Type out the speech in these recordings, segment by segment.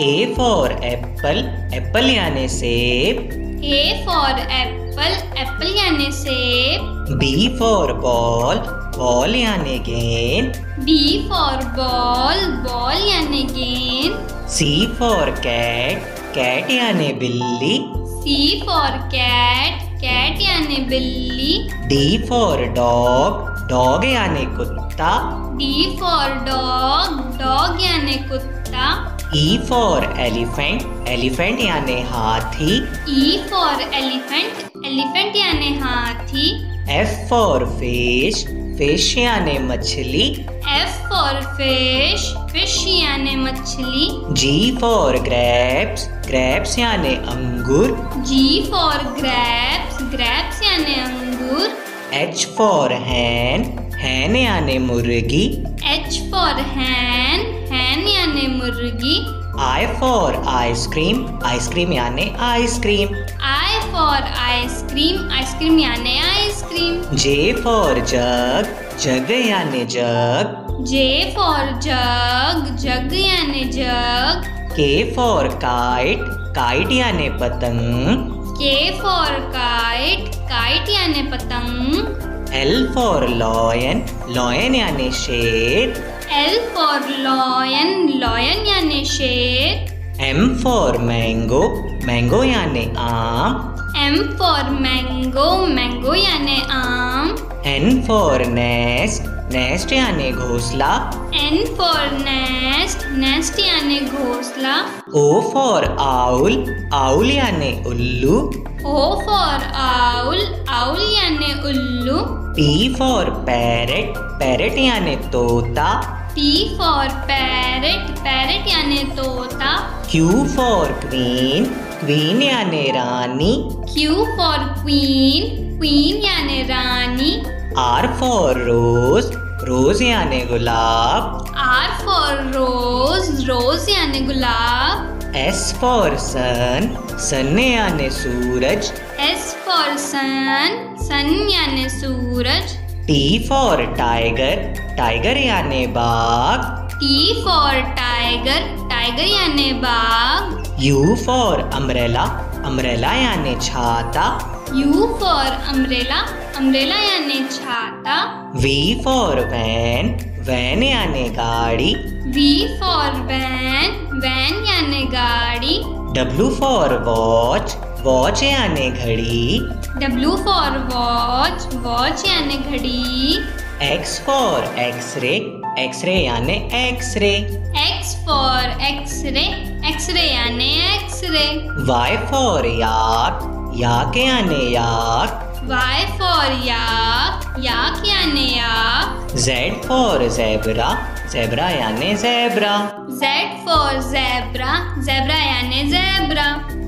A for apple, apple यानी सेब। A for apple, apple यानी सेब। B for ball, ball यानी गेंद। B for ball, ball यानी गेंद। C for cat, cat यानी बिल्ली। C for cat, cat यानी बिल्ली। D for dog, dog यानी कुत्ता। D for dog, dog यानी कुत्ता। E for elephant, elephant यानी हाथी। E for elephant, elephant यानी हाथी। F for fish, fish यानी मछली। F for fish, fish यानी मछली। G for grapes, grapes यानी अंगूर। G for grapes, grapes यानी अंगूर। H for hen, hen यानी मुर्गी। H for hen, hen यानी मुर्गी। I for ice cream, ice cream यानी ice cream. I for ice cream, ice cream यानी ice cream. J for jug, jug यानी जग। J for jug, jug यानी जग। K for kite, kite यानी पतंग। K for kite, kite यानी पतंग। L for lion, lion यानी शेर। L for lion, lion यानी शेर। M for mango, mango यानी आम। M for mango, mango यानी आम। N for nest, nest यानी घोंसला। N for nest, nest यानी घोंसला। O for owl, owl यानी उल्लू। O for owl, owl यानी उल्लू। P for parrot, parrot यानी तोता। P for parrot, parrot यानी तोता। Q for queen, queen यानी रानी। Q for queen, queen यानी रानी। R for rose, rose यानी गुलाब। R for rose, rose यानी गुलाब। S for sun, sun यानी सूरज। S for sun, sun यानी सूरज। T for tiger, tiger यानी बाघ। T for tiger, tiger यानी बाघ। U for umbrella, umbrella यानी छाता। U for umbrella, umbrella यानी छाता। V for van, van यानी गाड़ी। V for van, van यानी गाड़ी। W for watch, watch यानी घड़ी। W for watch, watch यानी घड़ी। X for x-ray, x-ray यानी x-ray। X for x-ray, x-ray यानी x-ray। Y for yak, yak यानी याक। Y for yak, yak यानी याक। Z for zebra, zebra यानी zebra। Z for zebra, zebra यानी zebra।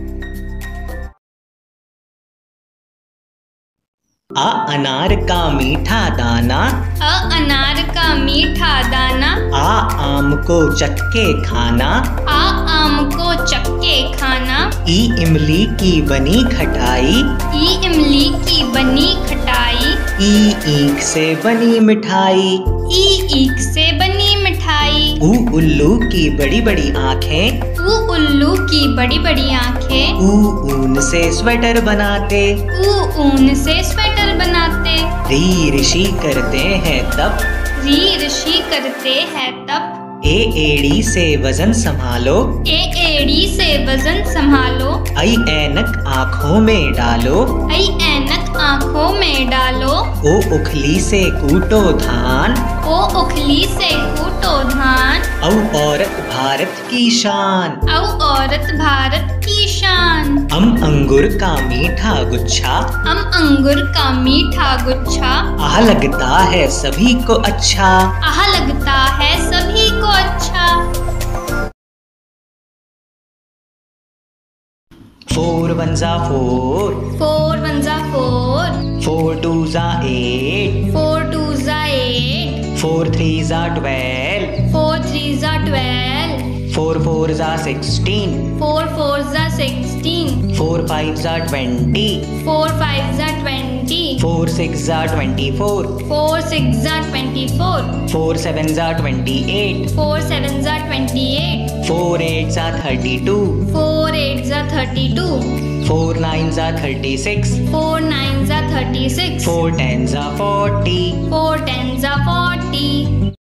आ अनार का मीठा दाना। अ अनार का मीठा दाना। आ आम को चक्के खाना। आ आम को चक्के खाना। ई इमली की बनी खटाई। ई इमली की बनी खटाई। ई ईख से बनी मिठाई। ई ईख से बनी मिठाई। ऊ उल्लू की बड़ी बड़ी आँखें। ऊ उल्लू की बड़ी बड़ी आँखें। ऊ ऊन से स्वेटर बनाते। ऊ ऊन से स्वेटर बनाते। री ऋषि करते हैं तप। री ऋषि करते हैं तप। ए एड़ी से वजन संभालो। ए एड़ी से वजन संभालो। आई ऐनक आँखों में डालो। आई ऐनक आँखों में डालो। ओ उखली से कूटो धान। ओ उखली से कूटो धान। औ औरत भारत की शान। औ औरत भारत की शान। अंगूर का मीठा गुच्छा। अंगूर का मीठा गुच्छा। आह लगता है सभी को अच्छा। आह लगता है सभी को अच्छा। 4 1 4, 4 1 4, 4 2 8, 4 2 8, 4 3 12, 4 3 12, 4 4s are 16. 4 4s are 16. 4 5s are 20. 4 5s are 20. 4 6s are 24. 4 6s are 24. 4 7s are 28. 4 7s are 28. 4 8s are 32. 4 8s are 32. 4 9s are 36. 4 9s are 36. 4 10s are 40. 4 10s are 40.